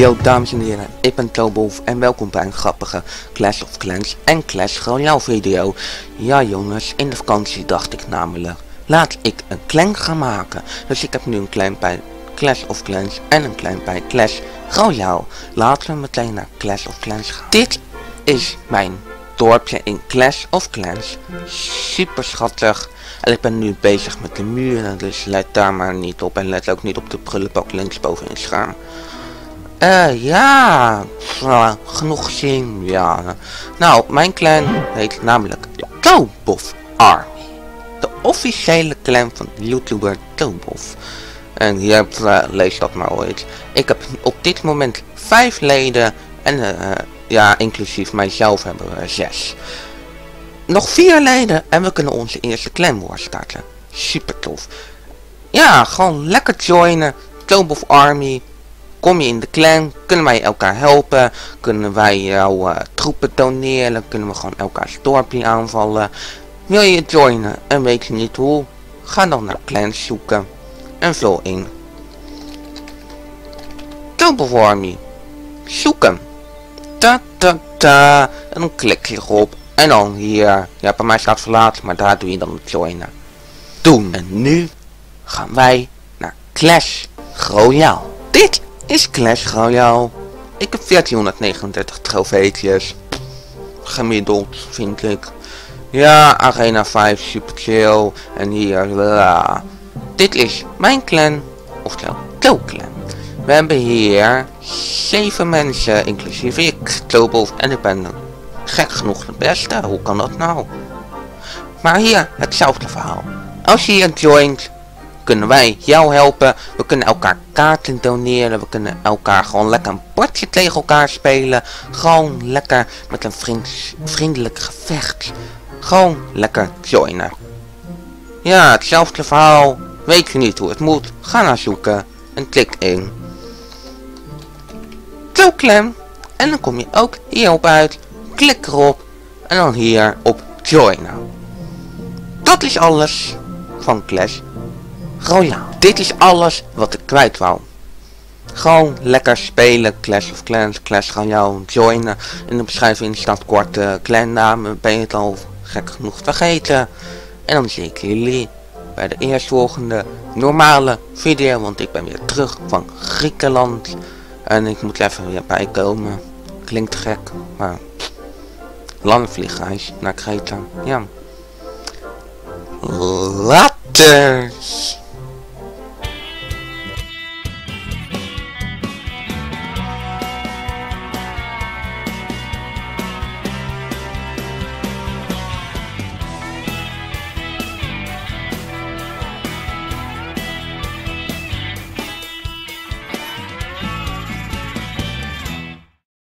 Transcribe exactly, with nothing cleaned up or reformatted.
Yo dames en heren, ik ben Tobolf en welkom bij een grappige Clash of Clans en Clash Royale video. Ja jongens, in de vakantie dacht ik namelijk, laat ik een clan gaan maken. Dus ik heb nu een clan bij Clash of Clans en een clan bij Clash Royale. Laten we meteen naar Clash of Clans gaan. Dit is mijn dorpje in Clash of Clans. Super schattig. En ik ben nu bezig met de muren, dus let daar maar niet op. En let ook niet op de prullenbak linksboven in het scherm. Eh, uh, ja, uh, genoeg gezien, ja. Nou, mijn clan heet namelijk Tobolf Army. De officiële clan van YouTuber Tobolf. En hier, uh, lees dat maar ooit. Ik heb op dit moment vijf leden en uh, ja, inclusief mijzelf hebben we zes. Nog vier leden en we kunnen onze eerste clan war starten. Super tof. Ja, gewoon lekker joinen. Tobolf Army. Kom je in de clan, kunnen wij elkaar helpen, kunnen wij jouw uh, troepen doneren, kunnen we gewoon elkaars dorpje aanvallen. Wil je joinen en weet je niet hoe? Ga dan naar clans zoeken en vul in Tobolf Army. Zoeken. Ta ta ta. En dan klik je erop. En dan hier. Ja, bij mij staat verlaten, maar daar doe je dan joinen. Doen. En nu gaan wij naar Clash Royale. Dit is Clash Royale. Ik heb veertienhonderdnegenendertig trofeetjes. Gemiddeld, vind ik. Ja, Arena vijf, super chill. En hier, bla. Dit is mijn clan. Oftewel, Tobclan. We hebben hier zeven mensen, inclusief ik, Tobolf. En ik ben gek genoeg de beste. Hoe kan dat nou? Maar hier, hetzelfde verhaal. Als je hier joint, kunnen wij jou helpen. We kunnen elkaar kaarten doneren. We kunnen elkaar gewoon lekker een potje tegen elkaar spelen. Gewoon lekker met een vriend, vriendelijk gevecht. Gewoon lekker joinen. Ja, hetzelfde verhaal. Weet je niet hoe het moet? Ga naar zoeken. En klik in Tobclan. En dan kom je ook hierop uit. Klik erop. En dan hier op joinen. Dat is alles van Clash Royale. Dit is alles wat ik kwijt wou. Gewoon lekker spelen. Clash of Clans, Clash Royale, joinen. In de beschrijving staat korte clannamen. Ben je het al gek genoeg vergeten. En dan zie ik jullie bij de eerstvolgende normale video. Want ik ben weer terug van Griekenland. En ik moet even weer bijkomen. Klinkt gek, maar lange vliegreis naar Kreta. Ja. Later.